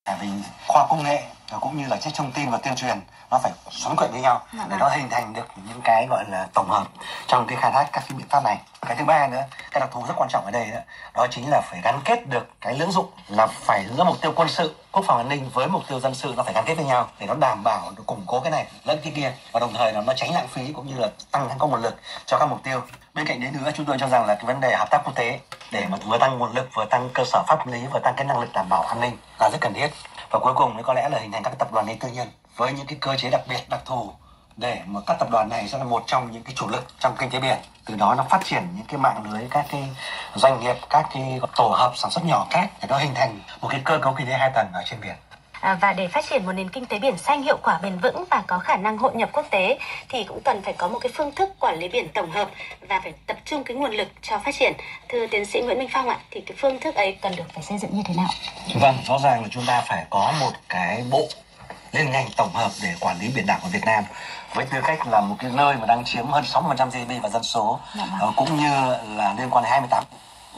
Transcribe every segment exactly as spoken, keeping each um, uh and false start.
Tại vì khoa công nghệ cũng như là chất thông tin và tuyên truyền nó phải xoắn quậy với nhau để nó hình thành được những cái gọi là tổng hợp trong cái khai thác các cái biện pháp này. Cái thứ ba nữa, cái đặc thù rất quan trọng ở đây đó, đó chính là phải gắn kết được cái lưỡng dụng, là phải giữa mục tiêu quân sự, quốc phòng an ninh với mục tiêu dân sự nó phải gắn kết với nhau để nó đảm bảo được củng cố cái này lẫn cái kia, và đồng thời là nó tránh lãng phí cũng như là tăng thành công nguồn lực cho các mục tiêu. Bên cạnh đấy nữa, chúng tôi cho rằng là cái vấn đề hợp tác quốc tế để mà vừa tăng nguồn lực, vừa tăng cơ sở pháp lý, vừa tăng cái năng lực đảm bảo an ninh là rất cần thiết. Và cuối cùng có lẽ là hình thành các tập đoàn tư nhân với những cái cơ chế đặc biệt đặc thù để mà các tập đoàn này sẽ là một trong những cái chủ lực trong kinh tế biển. Từ đó nó phát triển những cái mạng lưới các cái doanh nghiệp, các cái tổ hợp sản xuất nhỏ khác để nó hình thành một cái cơ cấu kinh tế hai tầng ở trên biển. À, và để phát triển một nền kinh tế biển xanh hiệu quả, bền vững và có khả năng hội nhập quốc tế thì cũng cần phải có một cái phương thức quản lý biển tổng hợp và phải tập trung cái nguồn lực cho phát triển. Thưa tiến sĩ Nguyễn Minh Phong ạ, thì cái phương thức ấy cần được phải xây dựng như thế nào? Vâng, rõ ràng là chúng ta phải có một cái bộ liên ngành tổng hợp để quản lý biển đảo của Việt Nam, với tư cách là một cái nơi mà đang chiếm hơn sáu mươi phần trăm giê đê pê và dân số, uh, cũng như là liên quan đến hai mươi tám.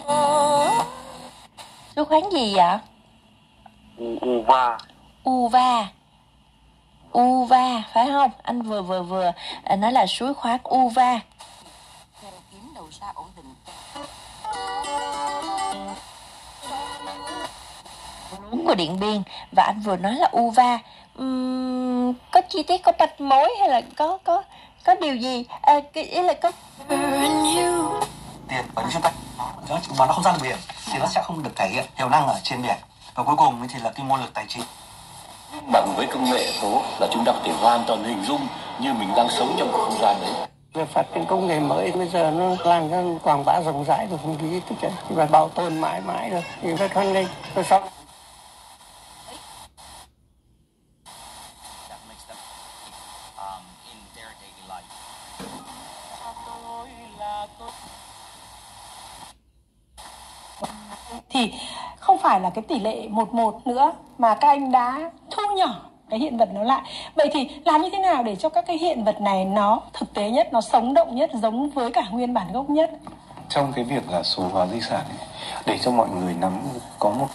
Suối khoáng gì vậy? Uva. Uva. Uva phải không? Anh vừa vừa vừa nói là suối khoáng Uva. Của Điện Biên, và anh vừa nói là Uva. Uhm, có chi tiết, có manh mối hay là có có có điều gì? À, cái ý là có tiền bởi chúng ta nó mà nó không ra được biển thì nó sẽ không được thể hiện tiềm năng ở trên biển. Và cuối cùng thì là cái nguồn lực tài chính. Bằng với công nghệ số là chúng ta có thể hoàn toàn hình dung như mình đang sống trong không gian đấy. Về phát triển công nghệ mới bây giờ nó làm cho quảng bá rộng rãi được không khí tức là và bảo tồn mãi mãi được thì rất hoan nghênh. Rồi sau thì không phải là cái tỷ lệ một một nữa mà các anh đã thu nhỏ cái hiện vật nó lại. Vậy thì làm như thế nào để cho các cái hiện vật này nó thực tế nhất, nó sống động nhất, giống với cả nguyên bản gốc nhất? Trong cái việc là số hóa di sản ấy, để cho mọi người nắm có một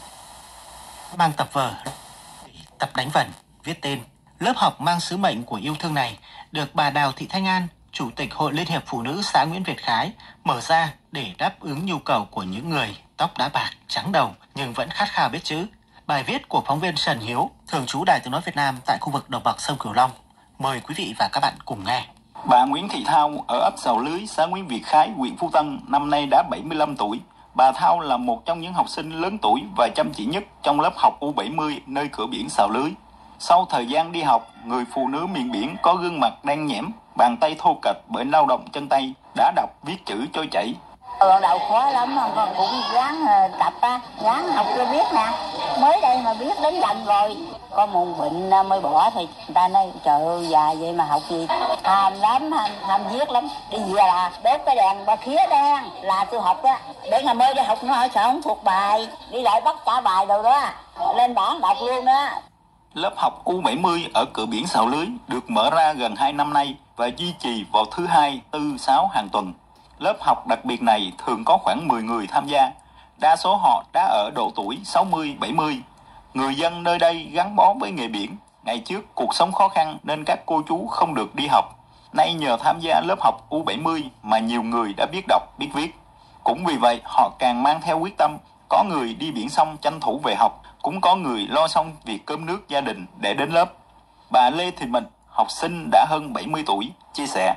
mang tập vở, tập đánh vần, viết tên. Lớp học mang sứ mệnh của yêu thương này được bà Đào Thị Thanh An, Chủ tịch Hội Liên hiệp Phụ nữ xã Nguyễn Việt Khái mở ra để đáp ứng nhu cầu của những người tóc đã bạc, trắng đầu nhưng vẫn khát khao biết chữ. Bài viết của phóng viên Trần Hiếu, thường trú Đài Tiếng nói Việt Nam tại khu vực đồng bằng sông Cửu Long. Mời quý vị và các bạn cùng nghe. Bà Nguyễn Thị Thao ở ấp Sào Lưới, xã Nguyễn Việt Khái, huyện Phú Tân, năm nay đã bảy mươi lăm tuổi. Bà Thao là một trong những học sinh lớn tuổi và chăm chỉ nhất trong lớp học U bảy mươi nơi cửa biển Sào Lưới. Sau thời gian đi học, người phụ nữ miền biển có gương mặt đen nhẽm, bàn tay thô kệch bởi lao động chân tay, đã đọc viết chữ trôi chảy. Ở đầu khó lắm mà con cũng ráng tập á, ráng học cho biết nè. Mới đây mà biết đến dần rồi. Có môn bệnh mới bỏ thì người ta nói trời ơi già vậy mà học gì. Tham lắm, tham, tham viết lắm. Đi về là đốt cái đèn ba khía đen là tôi học á. Để ngày mới đi học nó sợ không thuộc bài. Đi lại bắt trả bài đâu đó. Lên bảng đọc luôn đó. Lớp học U bảy mươi ở cửa biển Sào Lưới được mở ra gần hai năm nay và duy trì vào thứ hai, tư, sáu hàng tuần. Lớp học đặc biệt này thường có khoảng mười người tham gia. Đa số họ đã ở độ tuổi sáu mươi, bảy mươi. Người dân nơi đây gắn bó với nghề biển. Ngày trước cuộc sống khó khăn nên các cô chú không được đi học. Nay nhờ tham gia lớp học U bảy mươi mà nhiều người đã biết đọc, biết viết. Cũng vì vậy họ càng mang theo quyết tâm. Có người đi biển xong tranh thủ về học. Cũng có người lo xong việc cơm nước gia đình để đến lớp. Bà Lê Thị Mình, học sinh đã hơn bảy mươi tuổi, chia sẻ.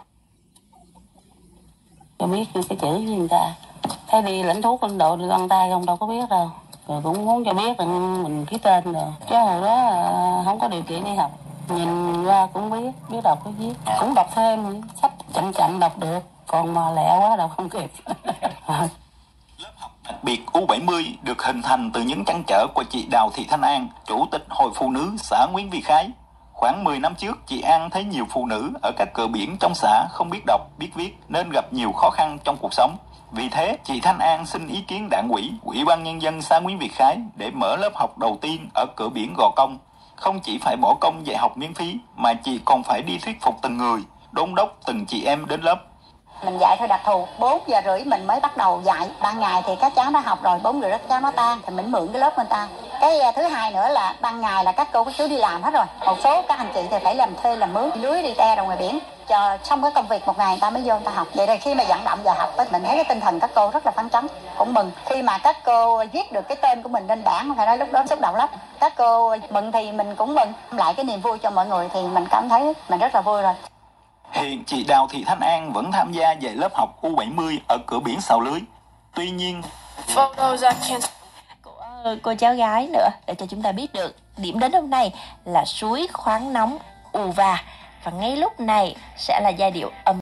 Cho biết cái chữ với người ta. Thấy đi lãnh thuốc lãnh độ đi găng tay không đâu có biết đâu. Rồi cũng muốn cho biết mình ký tên rồi. Chứ hồi đó không có điều kiện đi học. Nhìn ra cũng biết, biết đọc biết viết. Cũng đọc thêm, sách chậm chậm đọc được. Còn mà lẹ quá đọc không kịp. Lớp học đặc biệt U bảy mươi được hình thành từ những trăn trở của chị Đào Thị Thanh An, Chủ tịch Hội Phụ nữ xã Nguyễn Việt Khái. Khoảng mười năm trước, chị An thấy nhiều phụ nữ ở các cửa biển trong xã không biết đọc, biết viết nên gặp nhiều khó khăn trong cuộc sống. Vì thế, chị Thanh An xin ý kiến đảng ủy, Ủy ban Nhân dân xã Nguyễn Việt Khái để mở lớp học đầu tiên ở cửa biển Gò Công. Không chỉ phải bỏ công dạy học miễn phí, mà chị còn phải đi thuyết phục từng người, đôn đốc từng chị em đến lớp. Mình dạy theo đặc thù, bốn giờ rưỡi mình mới bắt đầu dạy. Ban ngày thì các cháu nó học rồi, bốn rưỡi các cháu nó tan thì mình mượn cái lớp người ta. Cái thứ hai nữa là ban ngày là các cô các chú đi làm hết rồi. Một số các anh chị thì phải làm thuê làm mướn, lưới đi te ra ngoài biển. Cho xong cái công việc một ngày người ta mới vô người ta học. Vậy thì khi mà vận động giờ học mình thấy cái tinh thần các cô rất là phấn chấn, cũng mừng. Khi mà các cô viết được cái tên của mình lên bảng, phải nói lúc đó xúc động lắm. Các cô mừng thì mình cũng mừng, lại cái niềm vui cho mọi người thì mình cảm thấy mình rất là vui rồi. Hiện chị Đào Thị Thanh An vẫn tham gia dạy lớp học U bảy mươi ở cửa biển Sào Lưới. Tuy nhiên, cô, cô cháu gái nữa để cho chúng ta biết được điểm đến hôm nay là suối khoáng nóng Uva, và ngay lúc này sẽ là giai điệu âm